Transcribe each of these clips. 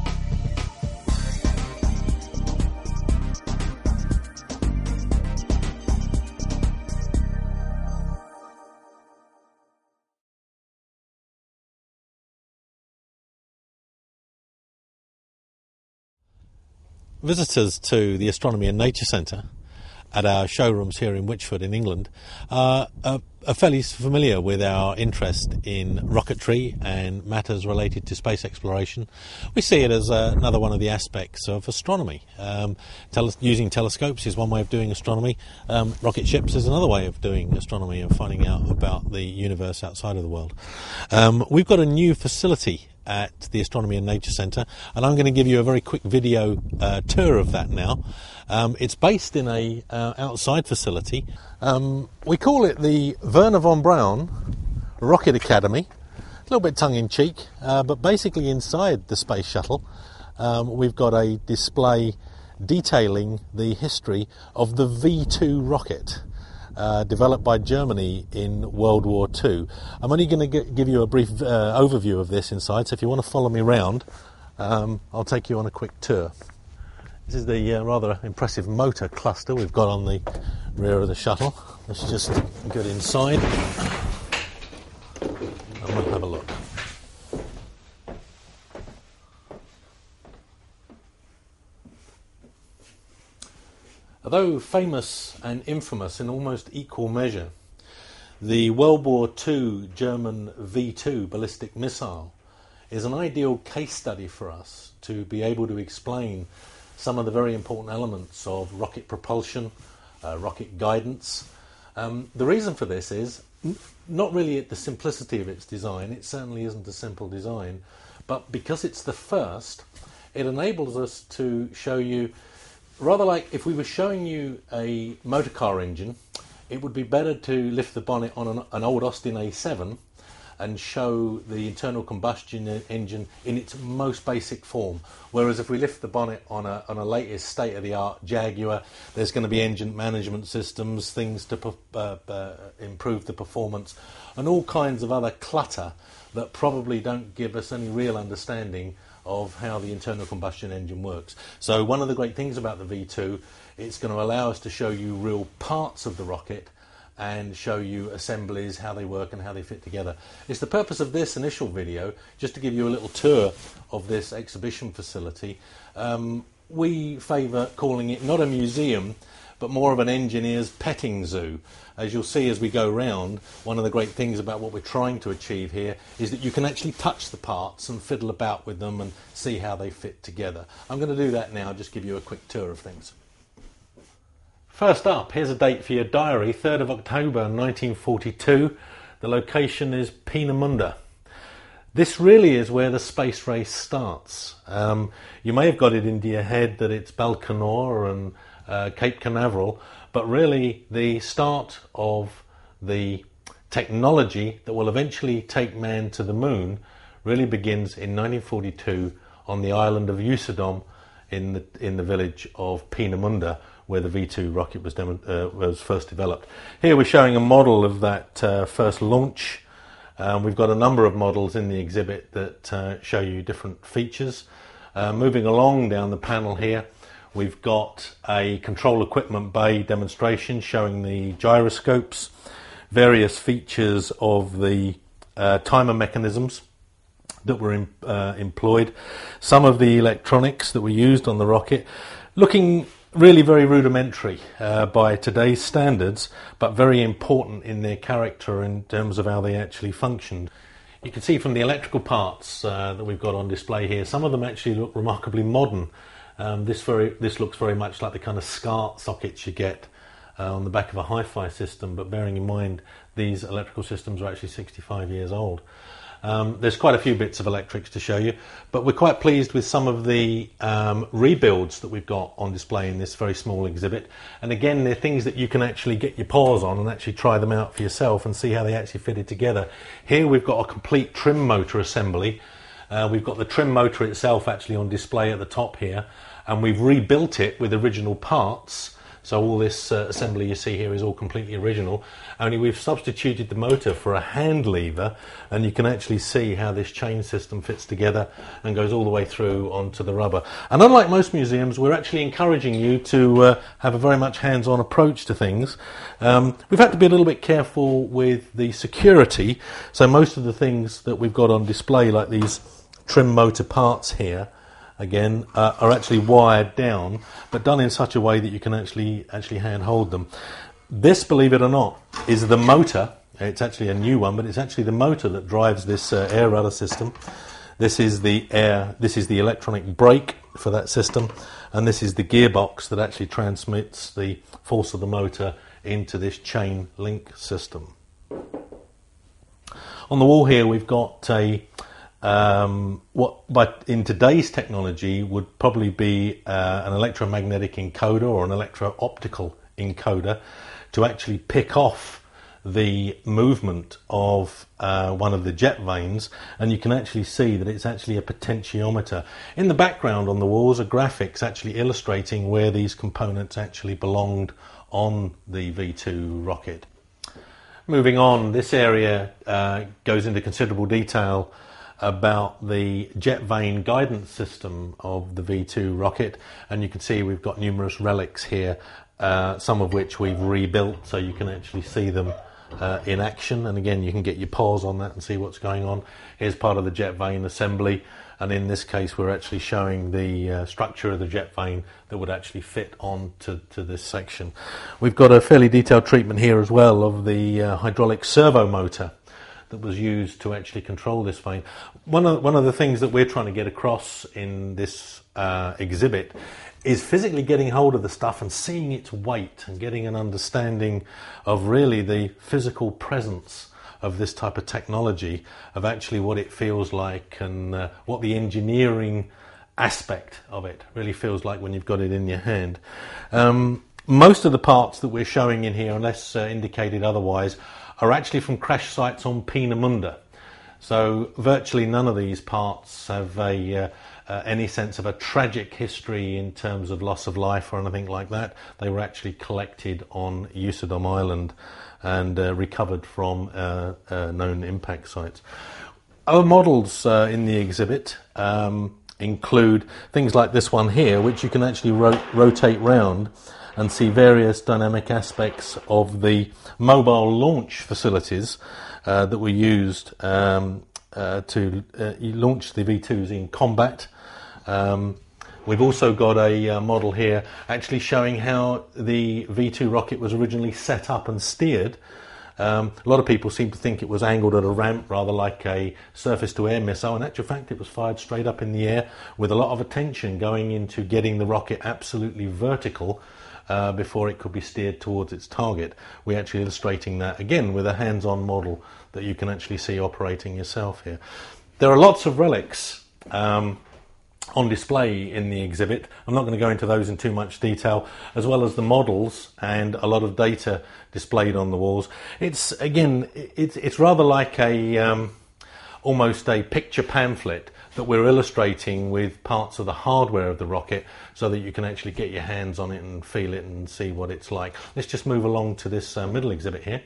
Visitors to the Astronomy and Nature Centre at our showrooms here in Witchford in England are fairly familiar with our interest in rocketry and matters related to space exploration. We see it as another one of the aspects of astronomy. Using telescopes is one way of doing astronomy. Rocket ships is another way of doing astronomy and finding out about the universe outside of the world. We've got a new facility at the Astronomy and Nature Centre, and I'm going to give you a very quick video tour of that now. It's based in a outside facility. We call it the Wernher von Braun Rocket Academy. A little bit tongue-in-cheek, but basically inside the space shuttle we've got a display detailing the history of the V2 rocket. Developed by Germany in World War II. I'm only going to give you a brief overview of this inside, so if you want to follow me around, I'll take you on a quick tour. This is the rather impressive motor cluster we've got on the rear of the shuttle. Let's just get inside and we'll have a look. Although famous and infamous in almost equal measure, the World War II German V2 ballistic missile is an ideal case study for us to be able to explain some of the very important elements of rocket propulsion, rocket guidance. The reason for this is not really at the simplicity of its design. It certainly isn't a simple design, but because it's the first, it enables us to show you, rather like if we were showing you a motor car engine, it would be better to lift the bonnet on an old Austin A7 and show the internal combustion engine in its most basic form. Whereas if we lift the bonnet on a latest state-of-the-art Jaguar, there's going to be engine management systems, things to improve the performance, and all kinds of other clutter that probably don't give us any real understanding of how the internal combustion engine works. So one of the great things about the V2, it's going to allow us to show you real parts of the rocket and show you assemblies, how they work and how they fit together. It's the purpose of this initial video, just to give you a little tour of this exhibition facility. We favour calling it not a museum, but more of an engineer's petting zoo. As you'll see as we go round, one of the great things about what we're trying to achieve here is that you can actually touch the parts and fiddle about with them and see how they fit together. I'm going to do that now, just give you a quick tour of things. First up, here's a date for your diary, 3rd of October 1942. The location is Peenemünde. This really is where the space race starts. You may have got it into your head that it's Baikonur and Cape Canaveral, but really the start of the technology that will eventually take man to the moon really begins in 1942 on the island of Usedom in the village of Peenemünde, where the V2 rocket was first developed. Here we're showing a model of that first launch. We've got a number of models in the exhibit that show you different features. Moving along down the panel here, we've got a control equipment bay demonstration showing the gyroscopes, various features of the timer mechanisms that were employed, some of the electronics that were used on the rocket, looking really very rudimentary by today's standards, but very important in their character in terms of how they actually functioned. You can see from the electrical parts that we've got on display here, some of them actually look remarkably modern. This looks very much like the kind of SCART sockets you get on the back of a hi-fi system, but bearing in mind these electrical systems are actually 65 years old. There's quite a few bits of electrics to show you, but we're quite pleased with some of the rebuilds that we've got on display in this very small exhibit. And again, they're things that you can actually get your paws on and actually try them out for yourself and see how they actually fitted together. Here we've got a complete trim motor assembly. We've got the trim motor itself actually on display at the top here, and we've rebuilt it with original parts So all this assembly you see here is all completely original, only we've substituted the motor for a hand lever, and you can actually see how this chain system fits together and goes all the way through onto the rubber. And unlike most museums, we're actually encouraging you to have a very much hands-on approach to things. We've had to be a little bit careful with the security, so most of the things that we've got on display, like these trim motor parts here, again, are actually wired down, but done in such a way that you can actually hand hold them. This, believe it or not, is the motor. It's actually a new one, but it's actually the motor that drives this air rudder system. This is the electronic brake for that system, and this is the gearbox that actually transmits the force of the motor into this chain link system. On the wall here we've got a what in today's technology would probably be an electromagnetic encoder or an electro-optical encoder to actually pick off the movement of one of the jet vanes, and you can actually see that it's actually a potentiometer. In the background on the walls are graphics actually illustrating where these components actually belonged on the V2 rocket. Moving on, this area goes into considerable detail about the jet vane guidance system of the V2 rocket, and you can see we've got numerous relics here, some of which we've rebuilt so you can actually see them in action, and again you can get your paws on that and see what's going on. Here's part of the jet vane assembly, and in this case we're actually showing the structure of the jet vane that would actually fit on to this section. We've got a fairly detailed treatment here as well of the hydraulic servo motor that was used to actually control this vane. One of the things that we're trying to get across in this exhibit is physically getting hold of the stuff and seeing its weight and getting an understanding of really the physical presence of this type of technology, of actually what it feels like and what the engineering aspect of it really feels like when you've got it in your hand. Most of the parts that we're showing in here, unless indicated otherwise, are actually from crash sites on Peenemünde. So virtually none of these parts have any sense of a tragic history in terms of loss of life or anything like that. They were actually collected on Usedom Island and recovered from known impact sites. Other models in the exhibit include things like this one here, which you can actually rotate round and see various dynamic aspects of the mobile launch facilities that were used to launch the V2s in combat. We've also got a model here actually showing how the V2 rocket was originally set up and steered. A lot of people seem to think it was angled at a ramp, rather like a surface-to-air missile. In actual fact, it was fired straight up in the air with a lot of attention going into getting the rocket absolutely vertical before it could be steered towards its target. We're actually illustrating that again with a hands-on model that you can actually see operating yourself here. There are lots of relics on display in the exhibit. I'm not going to go into those in too much detail, as well as the models and a lot of data displayed on the walls. It's rather like a almost a picture pamphlet that we're illustrating with parts of the hardware of the rocket so that you can actually get your hands on it and feel it and see what it's like. Let's just move along to this middle exhibit here.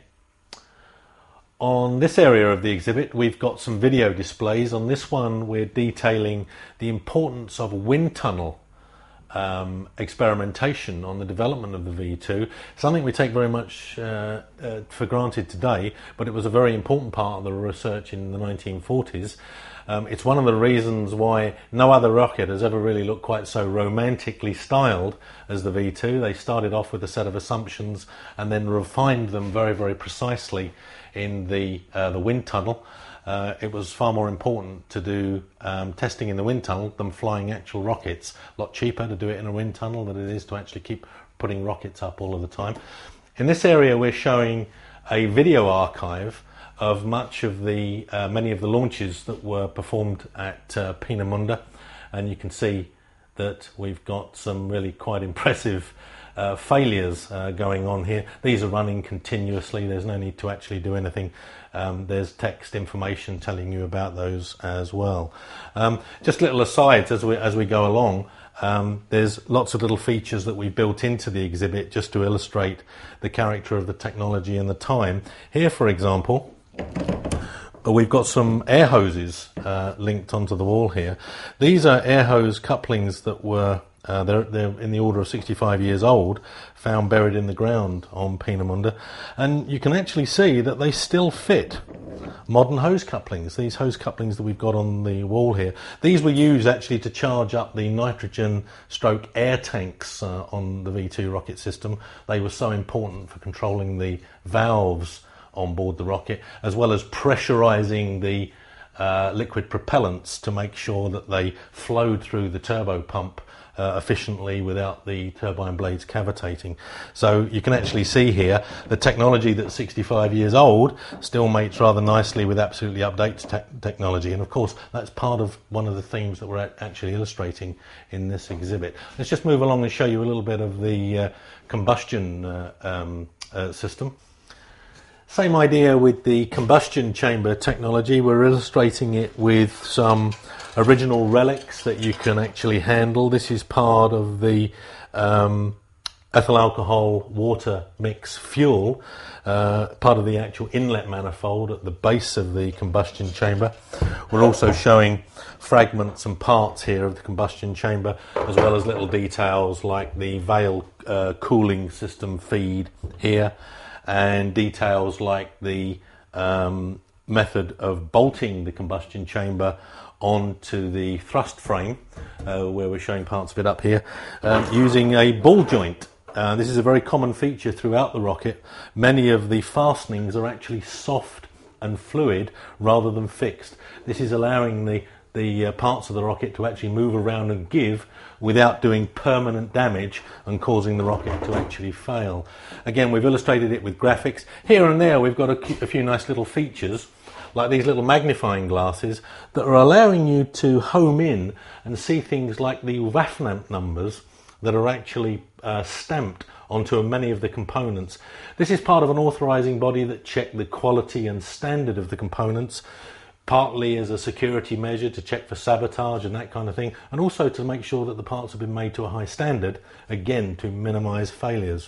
On this area of the exhibit we've got some video displays. On this one we're detailing the importance of wind tunnel experimentation on the development of the V2, something we take very much for granted today, but it was a very important part of the research in the 1940s. It's one of the reasons why no other rocket has ever really looked quite so romantically styled as the V2. They started off with a set of assumptions and then refined them very, very precisely in the wind tunnel. It was far more important to do testing in the wind tunnel than flying actual rockets. A lot cheaper to do it in a wind tunnel than it is to actually keep putting rockets up all of the time. In this area we're showing a video archive of much of the many of the launches that were performed at Peenemünde, and you can see that we've got some really quite impressive failures going on here. These are running continuously. There's no need to actually do anything. There's text information telling you about those as well. Just little asides as we go along. There's lots of little features that we've built into the exhibit just to illustrate the character of the technology and the time. Here, for example, we've got some air hoses linked onto the wall here. These are air hose couplings that were they're in the order of 65 years old, found buried in the ground on Peenemünde, and you can actually see that they still fit modern hose couplings. These hose couplings that we've got on the wall here, these were used actually to charge up the nitrogen stroke air tanks on the V2 rocket system. They were so important for controlling the valves on board the rocket, as well as pressurizing the liquid propellants to make sure that they flowed through the turbo pump efficiently without the turbine blades cavitating. So you can actually see here the technology that's 65 years old still mates rather nicely with absolutely updated technology, and of course that's part of one of the themes that we're actually illustrating in this exhibit. Let's just move along and show you a little bit of the combustion system. Same idea with the combustion chamber technology. We're illustrating it with some original relics that you can actually handle. This is part of the ethyl alcohol water mix fuel, part of the actual inlet manifold at the base of the combustion chamber. We're also showing fragments and parts here of the combustion chamber, as well as little details like the Vale cooling system feed here, and details like the method of bolting the combustion chamber onto the thrust frame, where we're showing parts of it up here, using a ball joint. This is a very common feature throughout the rocket. Many of the fastenings are actually soft and fluid rather than fixed. This is allowing the parts of the rocket to actually move around and give without doing permanent damage and causing the rocket to actually fail. Again, we've illustrated it with graphics. Here and there we've got a few nice little features, like these little magnifying glasses that are allowing you to home in and see things like the Waffenamp numbers that are actually stamped onto many of the components. This is part of an authorizing body that check the quality and standard of the components, partly as a security measure to check for sabotage and that kind of thing, and also to make sure that the parts have been made to a high standard, again to minimize failures.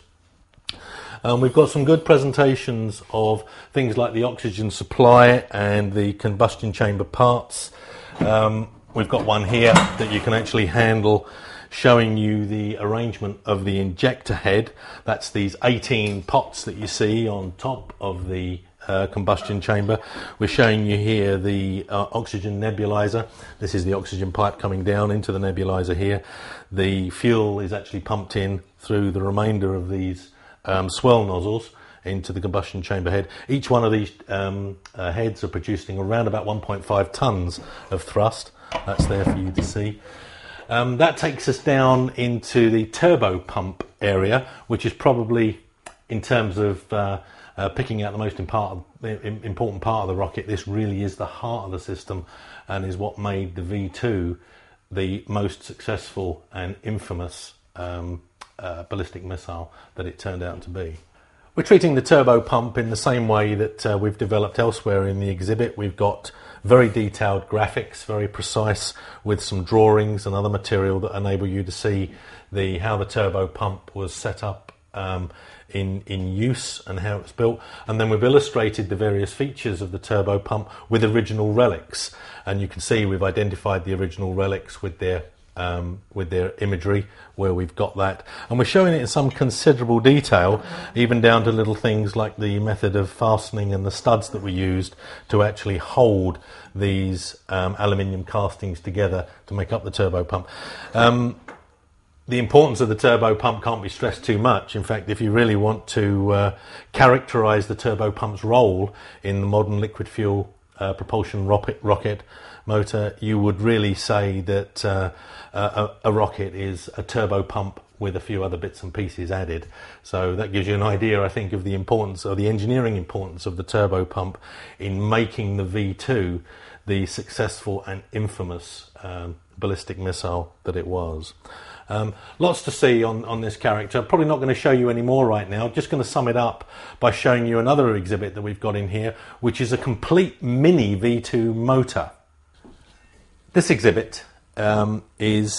We've got some good presentations of things like the oxygen supply and the combustion chamber parts. We've got one here that you can actually handle, showing you the arrangement of the injector head. That's these 18 pots that you see on top of the combustion chamber. We're showing you here the oxygen nebulizer. This is the oxygen pipe coming down into the nebulizer here. The fuel is actually pumped in through the remainder of these swirl nozzles into the combustion chamber head. Each one of these heads are producing around about 1.5 tons of thrust. That's there for you to see. That takes us down into the turbo pump area, which is probably, in terms of picking out the most important part of the rocket, this really is the heart of the system and is what made the V2 the most successful and infamous ballistic missile that it turned out to be. We're treating the turbo pump in the same way that we've developed elsewhere in the exhibit. We've got very detailed graphics, very precise, with some drawings and other material that enable you to see how the turbo pump was set up in use and how it's built. And then we've illustrated the various features of the turbo pump with original relics, and you can see we've identified the original relics with their imagery where we've got that, and we're showing it in some considerable detail, even down to little things like the method of fastening and the studs that we used to actually hold these aluminium castings together to make up the turbo pump. The importance of the turbo pump can't be stressed too much. In fact, if you really want to characterize the turbo pump's role in the modern liquid fuel propulsion rocket motor, you would really say that a rocket is a turbo pump with a few other bits and pieces added. So that gives you an idea, I think, of the importance, or the engineering importance of the turbo pump in making the V2 the successful and infamous ballistic missile that it was. Lots to see on this character. I'm probably not going to show you any more right now. Just going to sum it up by showing you another exhibit that we've got in here, which is a complete mini V2 motor. This exhibit is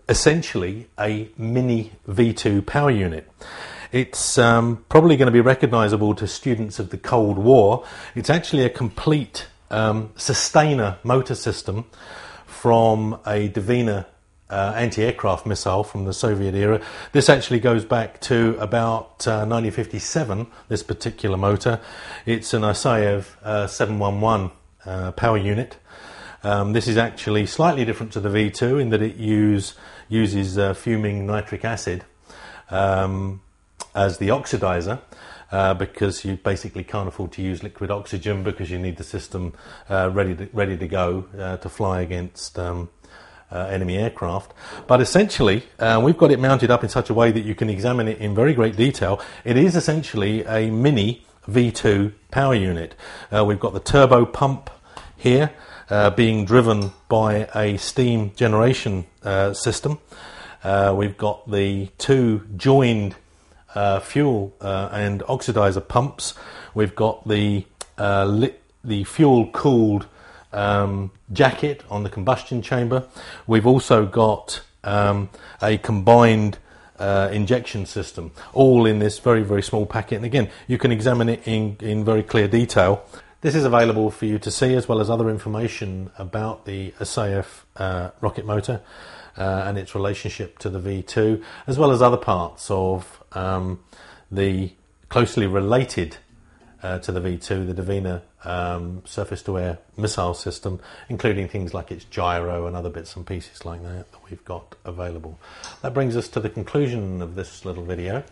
essentially a mini V2 power unit. It's probably going to be recognisable to students of the Cold War. It's actually a complete sustainer motor system from a Davina anti-aircraft missile from the Soviet era. This actually goes back to about 1957, this particular motor. It's an Asayev 711 power unit. This is actually slightly different to the V2 in that it uses fuming nitric acid as the oxidizer, because you basically can't afford to use liquid oxygen because you need the system ready to go to fly against enemy aircraft. But essentially, we've got it mounted up in such a way that you can examine it in very great detail. It is essentially a mini V2 power unit. We've got the turbo pump here being driven by a steam generation system. We've got the two joined fuel and oxidizer pumps. We've got the fuel-cooled jacket on the combustion chamber. We've also got a combined injection system, all in this very, very small packet. And again, you can examine it in very clear detail. This is available for you to see, as well as other information about the Asayev rocket motor and its relationship to the V2, as well as other parts of the closely related to the V2, the Davina surface-to-air missile system, including things like its gyro and other bits and pieces like that we've got available. That brings us to the conclusion of this little video.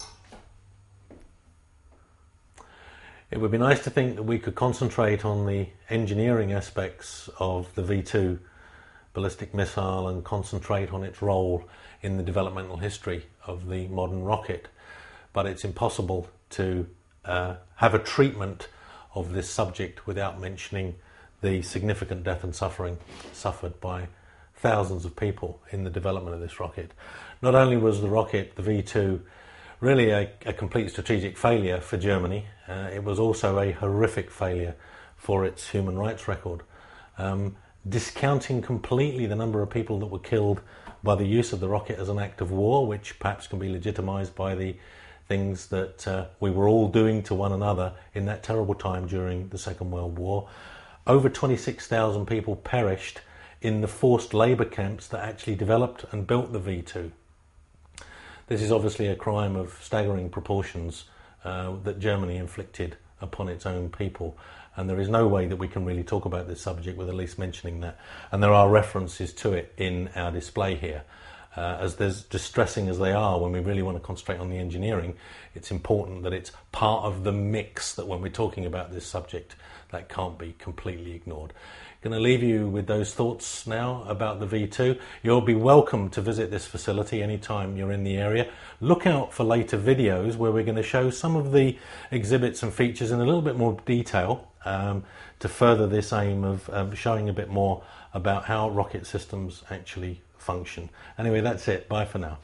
It would be nice to think that we could concentrate on the engineering aspects of the V2 ballistic missile and concentrate on its role in the developmental history of the modern rocket, but it's impossible to have a treatment of this subject without mentioning the significant death and suffering suffered by thousands of people in the development of this rocket. Not only was the rocket, the V2, really a complete strategic failure for Germany, it was also a horrific failure for its human rights record. Discounting completely the number of people that were killed by the use of the rocket as an act of war, which perhaps can be legitimised by the things that we were all doing to one another in that terrible time during the Second World War. Over 26,000 people perished in the forced labour camps that actually developed and built the V2. This is obviously a crime of staggering proportions that Germany inflicted upon its own people, and there is no way that we can really talk about this subject with at least mentioning that. And there are references to it in our display here. As distressing as they are, when we really want to concentrate on the engineering, it's important that it's part of the mix, that when we're talking about this subject, that can't be completely ignored. Going to leave you with those thoughts now about the V2. You'll be welcome to visit this facility anytime you're in the area. Look out for later videos where we're going to show some of the exhibits and features in a little bit more detail to further this aim of showing a bit more about how rocket systems actually function. Anyway, that's it. Bye for now.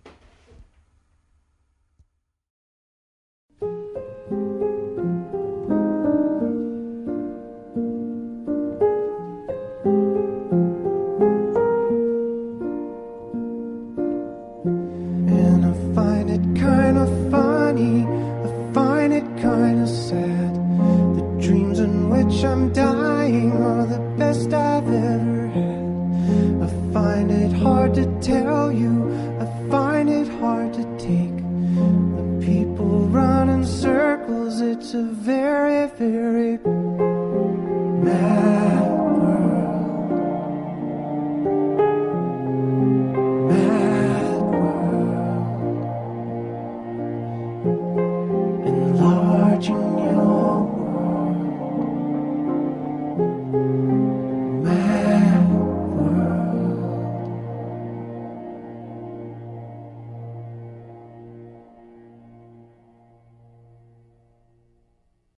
I'm dying are the best I've ever had. I find it hard to tell you, I find it hard to take. When people run in circles, it's a very, very